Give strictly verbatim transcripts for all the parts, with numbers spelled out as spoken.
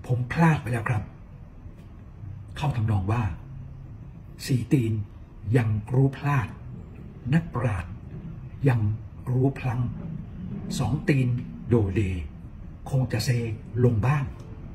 ผมพลาดไปแล้วครับเข้าทำนองว่าสี่ตีนยังรู้พลาดนักปราชญ์ยังรู้พลังสองตีนโดเดคงจะเซลงบ้าง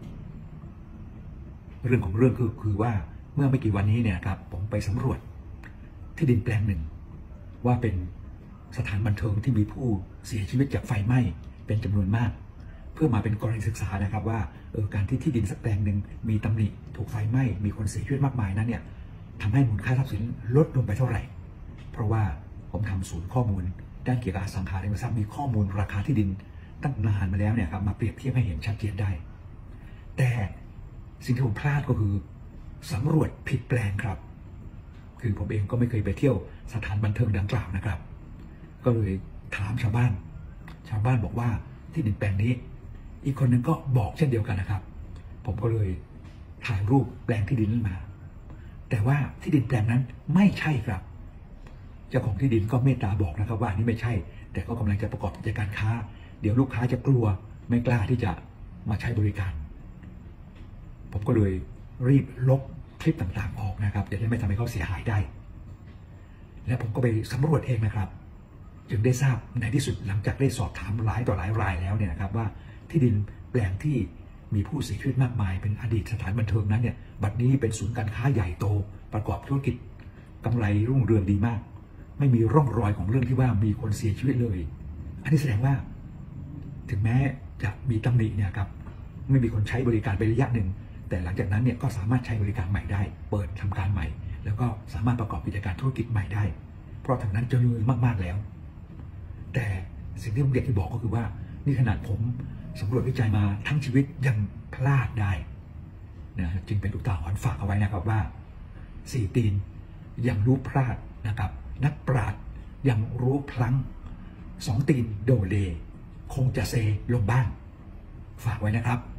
เรื่องของเรื่องคือคือว่าเมื่อไม่กี่วันนี้เนี่ยครับผมไปสำรวจที่ดินแปลงหนึ่งว่าเป็นสถานบันเทิงที่มีผู้เสียชีวิตจากไฟไหม้เป็นจำนวนมากเพื่อมาเป็นกรณีศึกษานะครับว่าเออการที่ที่ดินสักแปลงหนึ่งมีตำหนิถูกไฟไหม้มีคนเสียชีวิตมากมายนั้นเนี่ยทำให้มูลค่าทรัพย์สินลดลงไปเท่าไหร่เพราะว่าผมทำศูนย์ข้อมูลด้านเกี่ยวกับอสังหาริมทรัพย์มีข้อมูลราคาที่ดินตั้งนานมาแล้วเนี่ยครับมาเปรียบเทียบให้เห็นชัดเจนได้แต่สิ่งที่ผมพลาดก็คือสำรวจผิดแปลงครับคือผมเองก็ไม่เคยไปเที่ยวสถานบันเทิงดังกล่าวนะครับก็เลยถามชาวบ้านชาวบ้านบอกว่าที่ดินแปลงนี้อีกคนหนึ่งก็บอกเช่นเดียวกันนะครับผมก็เลยถ่ายรูปแปลงที่ดินนั้นมาแต่ว่าที่ดินแปลงนั้นไม่ใช่ครับเจ้าของที่ดินก็เมตตาบอกนะครับว่านี่ไม่ใช่แต่ก็กำลังจะประกอบกิจการค้าเดี๋ยวลูกค้าจะกลัวไม่กล้าที่จะมาใช้บริการผมก็เลยรีบลบคลิปต่างๆออกนะครับจะได้ไม่ทำให้เขาเสียหายได้และผมก็ไปสำรวจเองนะครับจึงได้ทราบในที่สุดหลังจากได้สอบถามหลายต่อหลายรายแล้วเนี่ยนะครับว่าที่ดินแปลงที่มีผู้เสียชีวิตมากมายเป็นอดีตสถานบันเทิงนั้นเนี่ยบัดนี้เป็นศูนย์การค้าใหญ่โตประกอบธุรกิจกำไรรุ่งเรืองดีมากไม่มีร่องรอยของเรื่องที่ว่ามีคนเสียชีวิตเลยอันนี้แสดงว่าถึงแม้จะมีตำหนิเนี่ยครับไม่มีคนใช้บริการไประยะหนึ่งแต่หลังจากนั้นเนี่ยก็สามารถใช้บริการใหม่ได้เปิดทำการใหม่แล้วก็สามารถประกอบกิจการธุรกิจใหม่ได้เพราะทางนั้นเจริญมากๆแล้วแต่สิ่งที่ผมอยากจะบอกก็คือว่านี่ขนาดผมสำรวจวิจัยมาทั้งชีวิตยังพลาดได้นะจึงเป็นอุทาหรณ์ฝากเอาไว้นะครับว่าสี่ตีนยังรู้พลาดนะครับนักปราชญ์ยังรู้พลั้งสองตีนโดเลคงจะเซลงบ้างฝากไว้นะครับ